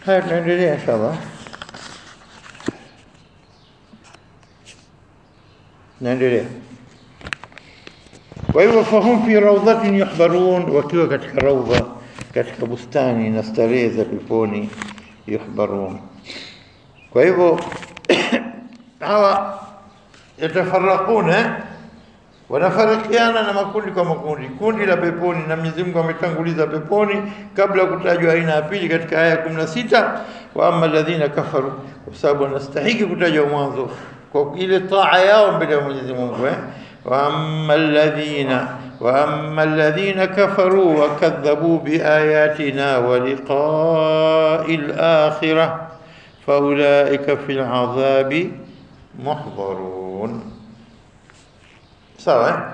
haya tunaendelea inshallah. Naendelea. Kwa hivyo fahum fi rawdatin yuhbarun, wakiwa katika rawda, katika bustani na starehe za peponi, yuhbarun. Kwa hivyo hawa yatafaraquna, wanafarikiana na makundi kwa makundi. Kundi la peponi, na Mwenyezi Mungu ametanguliza peponi kabla kutajwa aina ya pili katika aya 16, wa amma alladhina kafaru, kwa sababu wanastahili kutajwa mwanzo kwa ile taa yao mbele ya Mwenyezi Mungu. Wa amma alladhina kafaru wa kadhabu bi ayatina wa liqa'il akhirah fa ulaika fil adhabi muhdharun. Sawa.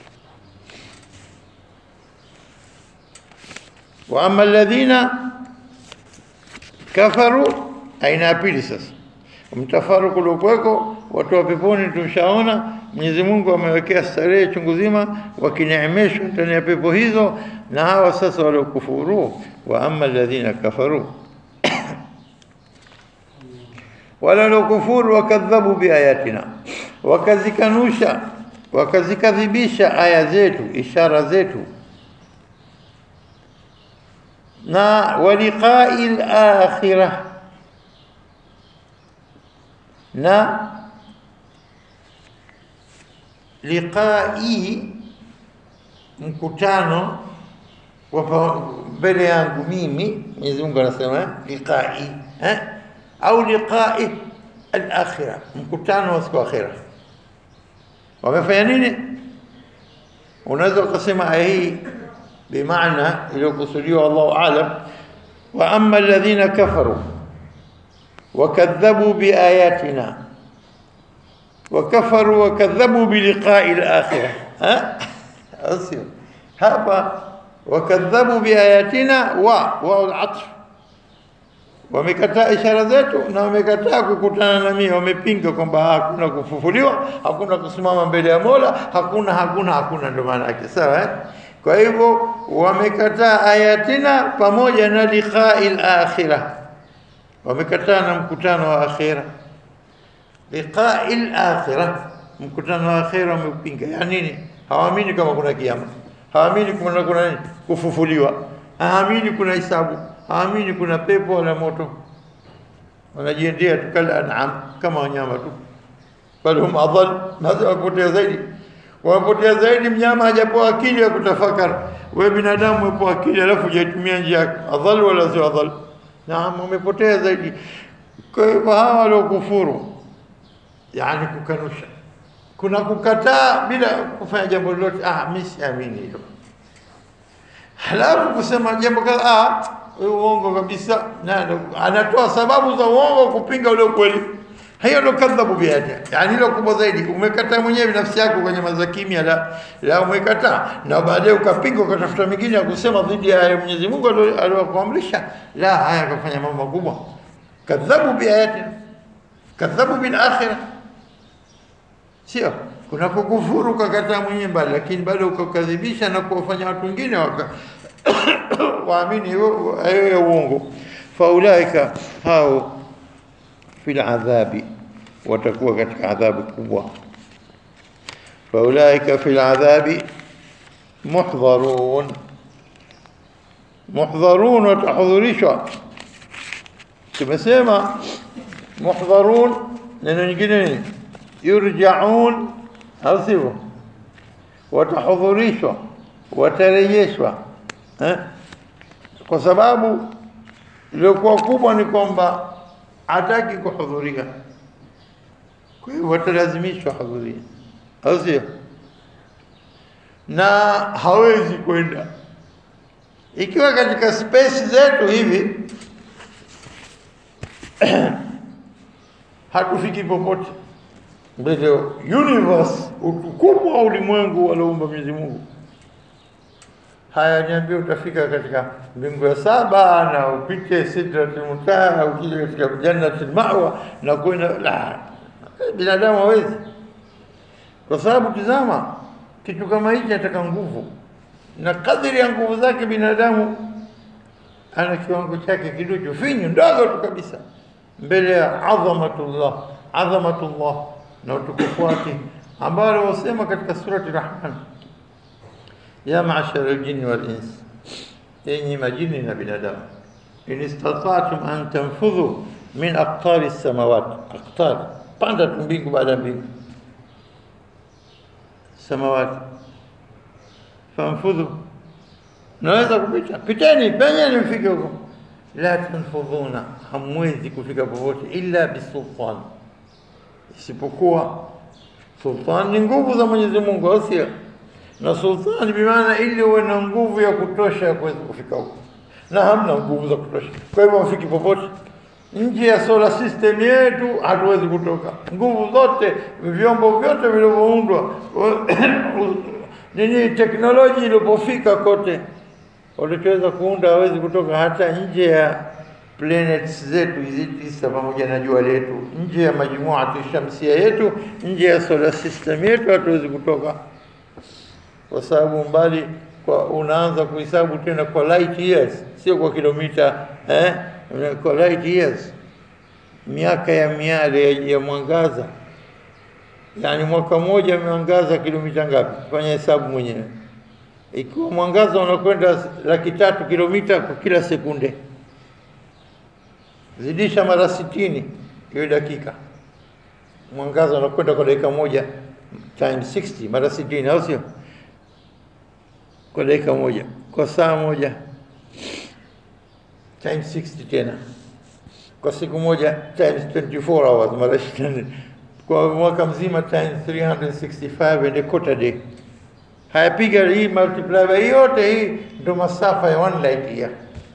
Wa amma alladhina kafaru, aina ya pili sasa. Mtafaruku uliokuweko watu wa peponi tumshaona Mwenyezi Mungu amewekea starehe chungu zima, wakineemeshwa ndani ya pepo hizo. Na hawa sasa waliokufuru, wa amma alladhina kafaru wala waliokufuru wakadhabu biayatina, wakazikanusha wakazikadhibisha aya zetu, ishara zetu, na waliqa'il akhirah, na liqa'i mkutano wa mbele yangu mimi. Mwenyezi Mungu anasema liqa'i, au liqa'i al-akhirah, mkutano wa siku akhirah. Wamefanya nini? Unaweza kusema aya hii bimaana iliyokusudiwa, Allahu a'lam. Wa amma alladhina kafaru wakadhabu biayatina wakafaru wakadhabu biliqa'i al-akhirah. Asio hapa wakadhabu biayatina wa al-'atf, wamekataa ishara zetu na wamekataa kukutana na mimi. Wamepinga kwamba hakuna kufufuliwa, hakuna kusimama mbele ya Mola, hakuna, ndio maana yake. Sawa. Kwa hivyo wamekataa ayatina pamoja na liqa'il akhirah, wamekataa na mkutano wa akhira. Liqa'il akhirah, mkutano wa akhira wamepinga. Yani nini? Hawaamini kama kuna kiyama, hawaamini kuna nini, kufufuliwa, hawaamini kuna hisabu, hawaamini kuna pepo wala moto. Wanajiendea tu kala an'am, kama wanyama tu. Bali hum adhal, wapotea zaidi. Wapotea zaidi mnyama hajapewa akili ya kutafakari. Wewe binadamu umepewa akili alafu hujatumia njia yake. Adhal wala si adhal? Naam, umepotea zaidi. Kwa hivyo hawa waliokufuru, yani kukanusha, kuna kukataa bila kufanya jambo lolote. Mimi siamini hilo. Halafu kusema jambo kadha, uongo kabisa, na anatoa sababu za uongo kupinga ule ukweli. Hiyo ndio kadhabu biati. Yani hilo kubwa zaidi. Umekataa mwenyewe nafsi yako kwenye mazakimia la umekataa, na baadaye ukapinga ukatafuta mingine ya kusema dhidi ya Mwenyezi Mungu aliyokuamrisha. La, haya kufanya mambo makubwa. Kadhabu biati, kadhabu bil akhirah. Sio kuna kukufuru ukakataa mwenyewe bali, lakini bado ukakadhibisha na kuwafanya watu wengine waamini hayo ya uongo. Faulaika hao fil adhabi, watakuwa katika adhabu kubwa. Faulaika fil adhabi muhdharun, muhdharun, watahudhurishwa. Tumesema muhdharun, neno nyingine ni yurja'un, au sivyo? Watahudhurishwa, watarejeshwa. Kwa sababu iliyokuwa kubwa ni kwamba hataki kuhudhuria, kwa hiyo watalazimishwa hudhuria, au sio? Na hawezi kwenda. Ikiwa katika space zetu hivi hatufiki popote mbele universe, ukubwa wa ulimwengu alioumba Mwenyezi Mungu. Haya, niambie utafika katika mbingu ya 7 na upite Sidratul Muntaha, ukija katika Jannatul Ma'wa na kwenda, la, binadamu hawezi. Kwa sababu tazama, kitu kama hichi nataka nguvu, na kadiri ya nguvu zake binadamu ana kiwango chake kidogo finyu ndogo tu kabisa mbele ya adhamatullah na utukufu wake, ambalo wasema katika surati Rahman, ya ma'ashara al-jinni wal-ins, enyi majini na binadamu, in istata'tum an tanfudhu min aqtari as-samawat, aqtar panda mbingu baada mbingu, samawati, fanfudhu, naweza kupita, piteni penyeni mfike huko, la tanfudhuna, hamwezi kufika popote illa bisultan, isipokuwa sultan ni nguvu za Mwenyezi Mungu, au sio? Na sultan bimaana ili uwe na nguvu ya kutosha kuweza kufika huko, na hamna nguvu za kutosha, kwa hivyo mfiki popote. Nje ya solar system yetu hatuwezi kutoka. Nguvu zote, vyombo vyote vilivyoundwa, nini teknolojia ilipofika kote, walichoweza kuunda hawezi kutoka hata nje ya planets zetu hizi tisa pamoja na jua letu, nje ya majumua shamsia yetu, nje ya solar system yetu hatuwezi kutoka, kwa sababu mbali kwa unaanza kuhesabu tena kwa light years, sio kwa kilomita, kwa light years, miaka ya miale ya mwangaza. Yani mwaka mmoja mwangaza kilomita ngapi? Fanya hesabu mwenyewe. Ikiwa mwangaza unakwenda 300,000 kilomita kwa kila sekunde, zidisha mara 60 hiyo dakika, mwangaza unakwenda kwa dakika moja times 60 mara 60, au sio? Kwa dakika moja, kwa saa moja times 60 tena, kwa siku moja times 24 hours mara 24, kwa mwaka mzima times 365 and a quarter day. Hayapiga hii multiply by yote, hii ndo masafa ya 1 light year.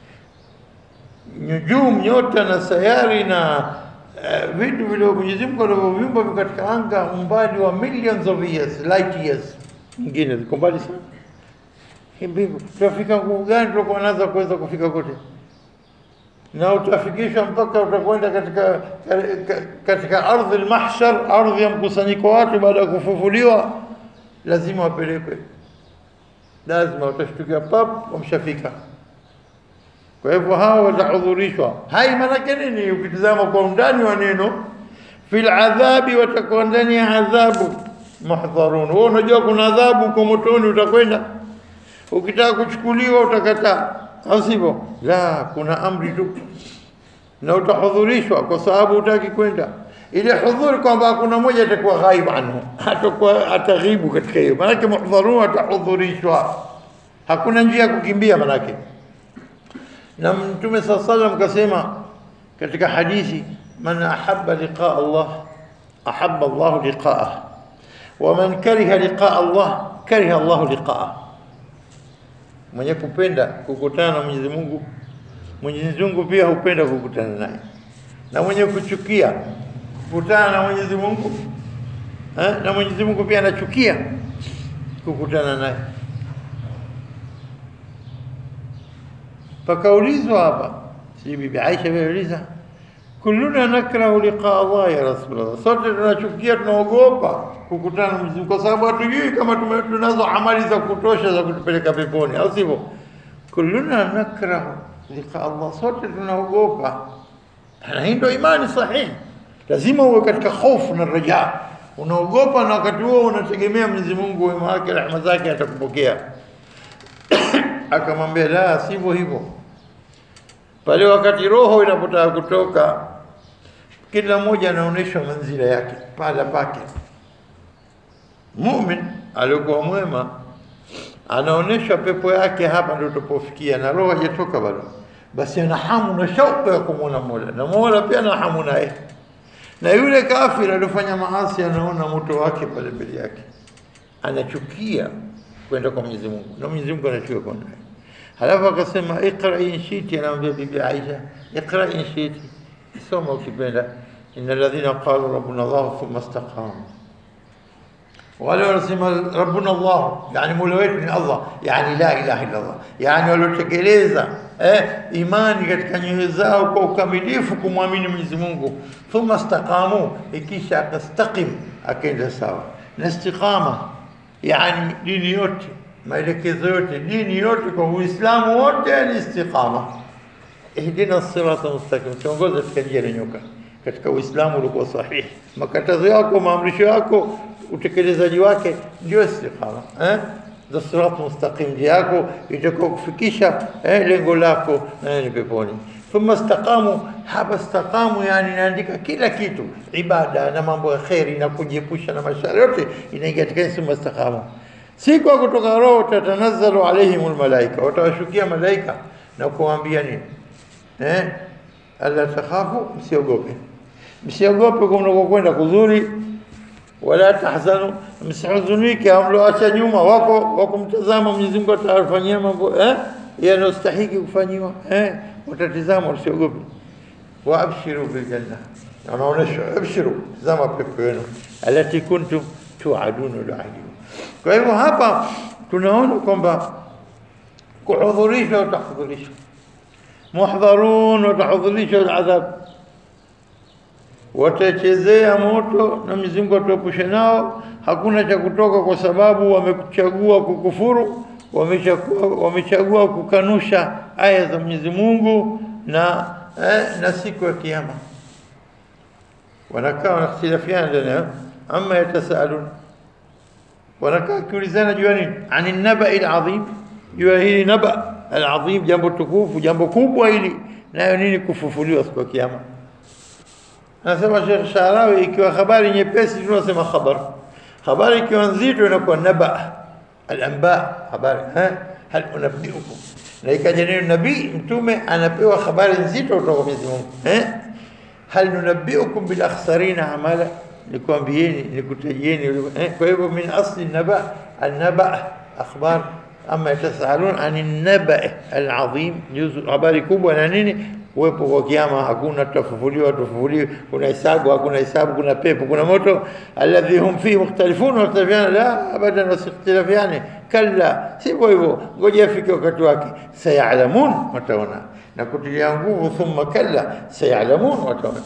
Nyujum, nyota na sayari na vitu vile Mwenyezi Mungu alivyoviumba katika anga, umbali wa millions of years, light years. Nyingine ziko mbali sana. Mbingu tutafika nguvu gani tutakuwa nazo kuweza kufika kote? Na utafikisha mpaka utakwenda katika ardhi al-mahshar, ardhi ya mkusanyiko watu baada ya kufufuliwa, lazima wapelekwe, lazima utashtukia pap wamshafika. Kwa hivyo hao watahudhurishwa. Hai maana nini? Ukitazama kwa undani wa neno, fil adhabi, watakuwa ndani ya adhabu, muhdharun. Wewe unajua kuna adhabu kwa motoni, utakwenda? Ukitaka kuchukuliwa utakataa, au sivyo? La, kuna amri tu, na utahudhurishwa kwa sababu utaki kwenda. Ile hudhuri kwamba kuna mmoja atakuwa ghaib anhu, hatakuwa ataghibu katika hiyo, maana yake muhdharun, atahudhurishwa, hakuna njia ya kukimbia maana yake. Na Mtume sallallahu alayhi wasallam kasema katika hadithi, man ahabba liqa Allah ahabba Allah liqa'ah, wa man kariha liqa Allah kariha Allah liqa'ah. Mwenye kupenda kukutana na Mwenyezi Mungu, Mwenyezi Mungu pia hupenda kukutana naye. Na mwenye kuchukia kukutana na Mwenyezi Mungu, na Mwenyezi Mungu pia anachukia kukutana naye. Pakaulizwa hapa, si Bibi Aisha aliuliza, kulluna nakrahu liqa Allah ya Rasulullah, sote tunachukia, tunaogopa kukutana na Mwenyezi Mungu kwa sababu hatujui kama tunazo amali za kutosha za kutupeleka peponi, au sivyo? Kulluna nakrahu liqa Allah, sote tunaogopa. Na hii ndio imani sahihi. Lazima uwe katika hofu na raja, unaogopa na wakati huo unategemea Mwenyezi Mungu, wema wake, rehema zake atakupokea. Akamwambia la, sivyo hivyo. Pale wakati roho inapotaka kutoka, kila mmoja anaonyesha manzila yake pala pake. Muumini alikuwa mwema anaonyesha pepo yake, hapa ndio tupofikia, na roho haijatoka bado, basi ana hamu na shauku ya kumwona Mola, na Mola pia ana hamu naye. Na yule kafiri alifanya maasi anaona moto wake pale mbele yake, anachukia kwenda kwa Mwenyezi Mungu, na Mwenyezi Mungu anachukia kwenda. Halafu akasema iqra in shiti, anaambia Bibi Aisha, iqra in shiti, soma ukipenda, innal ladhina qalu rabbuna Allah thumma istaqamu, wale wanasema rabbuna Allah, yani Mola wetu ni Allah, yani la ilaha illa Allah, yani waliotekeleza imani katika nyoyo zao kwa ukamilifu kumwamini Mwenyezi Mungu, thumma istaqamu, ikisha akastaqim, akaenda sawa. Na istiqama yani dini yote, maelekezo yote, dini yote kwa Uislamu wote ni istiqama. ihdina as-sirata mustaqim, tuongoze katika njia iliyonyoka, katika Uislamu uliokuwa sahihi. Makatazo yako, maamrisho yako, utekelezaji wake ndio istiqama. Ndio sirata mustaqim, njia yako itakuwa kufikisha lengo lako ni peponi. Thumma istaqamu, hapa istaqamu yani inaandika kila kitu, ibada na mambo ya khairi na kujiepusha na mashari yote inaingia katika thumma istaqamu. Siku ya kutoka roho, tatanazzalu alaihimul malaika, watawashukia malaika na kuambia nini? Alla takhafu, msiogope. Msiogope kwa mnakokwenda kuzuri, wala tahzanu, msihuzunike amloacha nyuma, wako mtazama Mwenyezi Mungu atawafanyia mambo yanayostahili kufanywa, watatizama, usiogope. Wa abshiru bil janna, anaonesha abshiru, zama pepo yenu alati kuntum tuaduna lahimu. Kwa hivyo hapa tunaona kwamba kuhudhurisha utahudhurisha, muhdharun watahudhurisha aladhab, watachezea moto na Mwenyezi Mungu atuepushe nao. Hakuna cha kutoka kwa sababu wamechagua kukufuru, wamechagua kukanusha aya za Mwenyezi Mungu na siku ya kiyama. Wanakaa wanakhtilafiana ndani, amma yatasaalun, wanakaa kiulizana juu nini? Ani nabai alazim, juu hili naba alazim, jambo tukufu, jambo kubwa hili, nayo nini? Kufufuliwa siku ya kiyama. Anasema Sheikh Sharawi, ikiwa habari nyepesi tunasema khabar, habari ikiwa nzito inakuwa naba al-anba, habari. Hal unabbiukum, na ikaja neno nabii, mtume anapewa habari nzito kutoka kwa Mwenyezi Mungu. Hal nunabbiukum bil akhsarina amala, nikwambieni, nikutajieni. Kwa hivyo min asli naba al-naba akhbar, ama yatasaalun an naba al-azim, juzu habari kubwa na nini? Uwepo kwa kiyama, hakuna tutafufuliwa, kuna hisabu, hakuna hisabu, kuna pepo, kuna moto. Alladhi hum fihi mukhtalifun, waqtafiana la abadan wasikhtilafiani, kalla, sivyo hivyo, ngoja afike wakati wake. Sayalamun, wataona, na kutilia nguvu, thumma kalla sayalamun, wataona.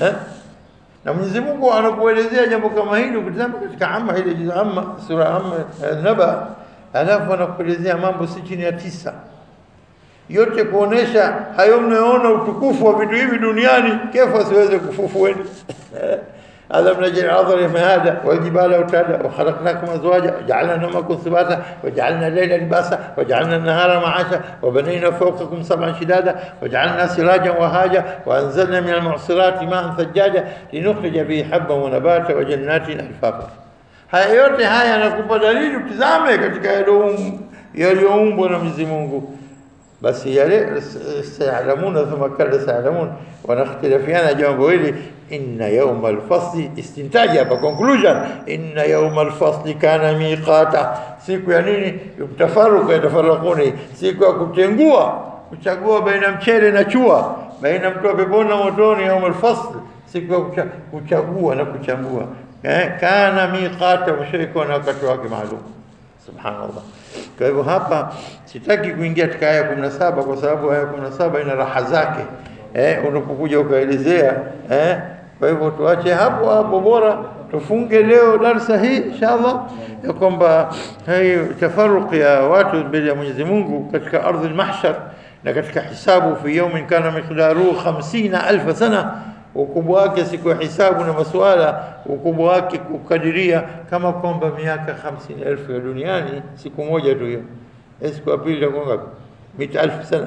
Na Mwenyezi Mungu anakuelezea jambo kama hili ukitazama katika amma ile amma, sura amma Naba, alafu anakuelezea mambo si chini ya 9 yote kuonesha hayo mnayoona utukufu wa vitu hivi duniani, kefu siweze kufufueni. Alam naj'al al-ardha mihada wal jibala utada wa khalaqnakum azwaja ja'alna nawmakum subata wa ja'alna al-layla libasa wa ja'alna an-nahara ma'asha wa banayna fawqakum sab'an shidada wa ja'alna sirajan wa haja wa anzalna min al-mu'sirati ma'an thajjaja linukhrija bihi habban wa nabata wa jannatin alfafa. Haya yote haya yanakupa dalili, utizame katika yaliyoumbwa na Mwenyezi Mungu. بس سيعلمون ثم كلا سيعلمون ونختلفيان جنبه إلي إن يوم الفصل استنتاجها بكونكلوجن إن يوم الفصل كان ميقاتا siku ya nini? Mtafaruka, yatafaraquni, siku ya kuchagua baina mchele na chua, baina mtu wa peponi na motoni. Yaum al-fasl, siku ya kuchagua na kuchambua. Kana miqata, mshaikuwa na wakati wake maalum. Subhanallah. Kwa hivyo hapa sitaki kuingia katika aya 17 kwa sababu aya 17 ina raha zake, unapokuja ukaelezea. Kwa hivyo tuache hapo, bora tufunge leo darasa hii inshallah, ya kwamba hii tafaruq ya watu mbele ya Mwenyezi Mungu katika ardhi al-mahshar na katika hisabu, fi yawmin kana miqdaruhu 50,000 sana, ukubwa wake siku ya hisabu na masuala, ukubwa wake kukadiria kama kwamba miaka 50,000 ya duniani, siku moja tu hiyo. Siku ya pili itakuwa ngapi? 100,000 sana.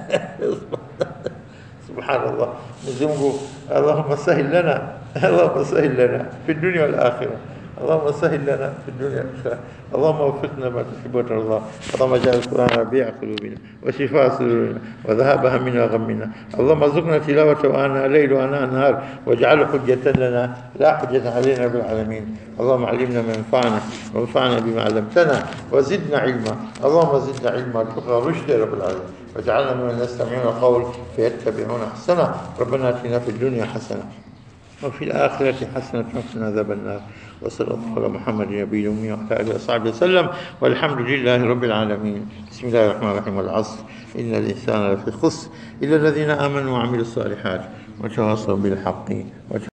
Subhanallah. Mwenyezi Mungu, Allahumma sahil lana, Allahumma sahil lana fi dunya wal akhirah. اللهم سهل لنا في الدنيا والآخرة. اللهم وفقنا ما تحب وترضى. اللهم اجعل القرآن ربيع قلوبنا وشفاء صدورنا وذهاب همنا وغمنا. اللهم ارزقنا تلاوته وآناء الليل وآناء النهار واجعله حجة لنا لا حجة علينا بالعالمين. اللهم علمنا ما ينفعنا وانفعنا بما علمتنا وزدنا علما. اللهم زدنا علما وارزقنا رشدا يا رب العالمين، واجعلنا ممن يستمعون القول فيتبعون احسنه. ربنا اتنا في الدنيا حسنة وفي الآخرة حسنة وقنا عذاب النار. وصلى الله على محمد نبي الأمي وعلى آله وصحبه وسلم، والحمد لله رب العالمين. بسم الله الرحمن الرحيم. والعصر إن الإنسان لفي خسر إلا الذين آمنوا وعملوا الصالحات وتواصوا بالحق